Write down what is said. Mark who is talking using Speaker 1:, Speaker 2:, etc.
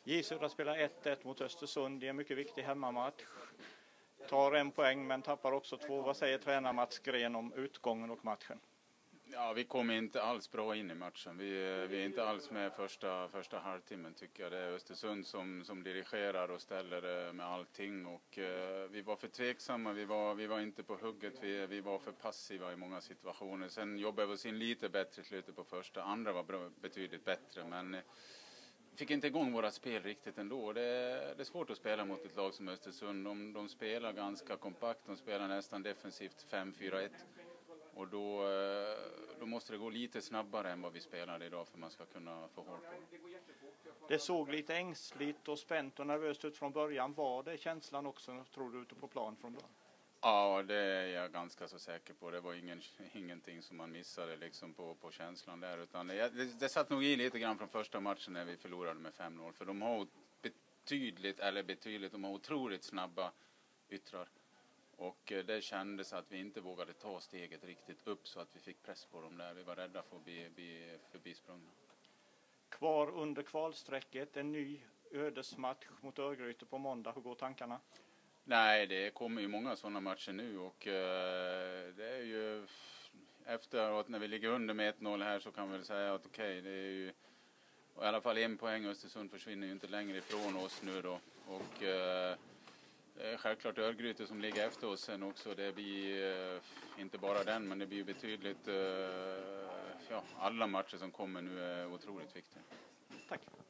Speaker 1: J Södra spelar 1-1 mot Östersund. Det är en mycket viktig hemmamatch. Tar en poäng men tappar också 2. Vad säger tränare Mats Gren om utgången och matchen?
Speaker 2: Ja, vi kommer inte alls bra in i matchen. Vi är inte alls med första halvtimmen tycker jag. Det är Östersund som dirigerar och ställer med allting. Och vi var för tveksamma, vi var inte på hugget, vi var för passiva i många situationer. Sen jobbade vi oss in lite bättre i slutet på första. Andra var betydligt bättre, men fick inte igång våra spel riktigt ändå. Det är svårt att spela mot ett lag som Östersund. De spelar ganska kompakt, de spelar nästan defensivt 5-4-1. Och då måste det gå lite snabbare än vad vi spelar idag för man ska kunna få håll på det.
Speaker 1: Det såg lite ängsligt och spänt och nervöst ut från början. Var det känslan också, tror du, ute på plan från början?
Speaker 2: Ja, det är jag ganska så säker på. Det var ingenting som man missade liksom på känslan där. Utan det satt nog i lite grann från första matchen när vi förlorade med 5-0. För de har de har otroligt snabba yttrar. Och det kändes att vi inte vågade ta steget riktigt upp så att vi fick press på dem där. Vi var rädda för att bli förbisprungna.
Speaker 1: Kvar under kvalsträcket, en ny ödesmatch mot Örgryte på måndag. Hur går tankarna?
Speaker 2: Nej, det kommer ju många sådana matcher nu och det är ju efteråt när vi ligger under med 1-0 här så kan vi väl säga att okej, det är ju i alla fall 1 poäng. Östersund försvinner ju inte längre ifrån oss nu då och det är självklart Örgryte som ligger efter oss sen också. Det blir inte bara den, men det blir betydligt alla matcher som kommer nu är otroligt viktiga.
Speaker 1: Tack.